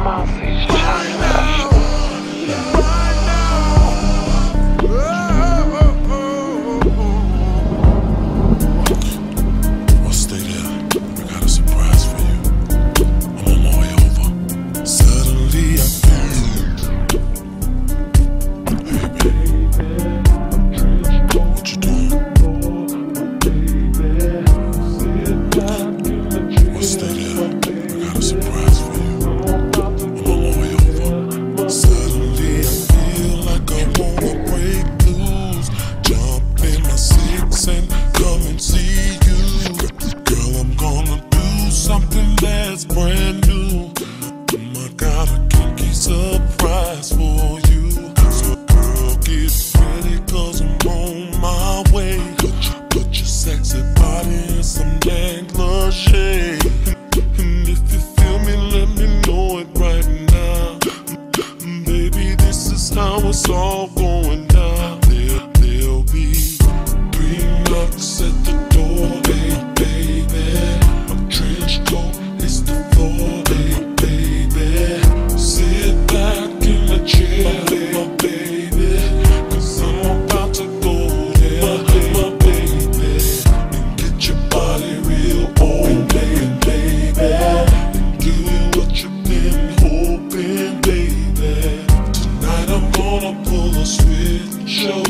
It's all going down. There'll be 3 knocks at the door, baby. I'm trench coat, it's the floor, baby. Sit back in the chair, my baby, 'cause I'm about to go there, my baby, and get your body real open, baby, and do what you've been hoping, baby. I'm gonna pull a switch, oh.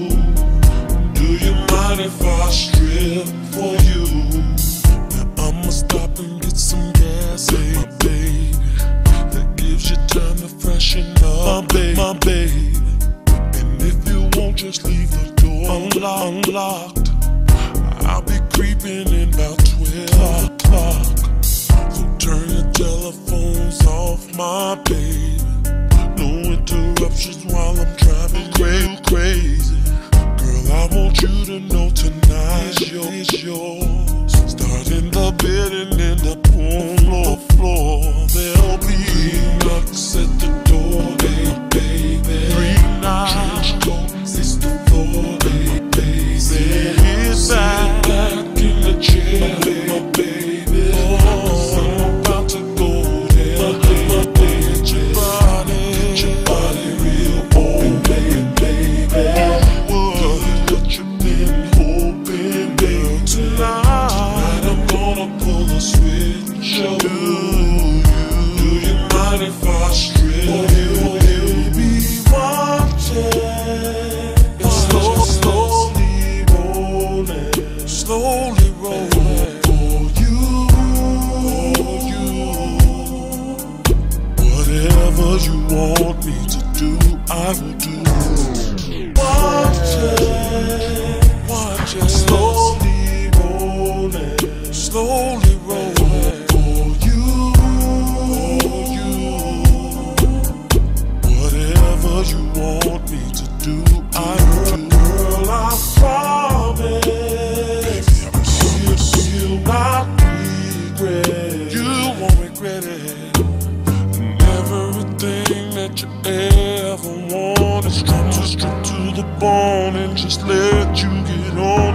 Do you mind if I strip for you? Now I'ma stop and get some gas, hey, my baby. That gives you time to freshen up, my baby. And if you won't, just leave the door unlocked. I'll be creeping in about 12 o'clock. So turn your telephones off, my baby. No interruptions while I'm driving crazy. Girl, I want you to know tonight is yours. Start in the bed and end up on the floor. There'll be 3 knocks at the door, baby. 3 knocks. Trench coat, it's the floor, baby. Sit back in the chair, my baby. Oh, I'm about to go there, my baby. Tonight I'm gonna pull a switch, oh. Do you mind if I strip you? Be watching, slowly rolling for you. Whatever you want me to do, I will do. Watching, slowly rolling for you. Whatever you want me to do, I will do. Girl, I promise, you'll not regret. You won't regret it. And everything that you ever wanted, strip to the bone and just let you get on.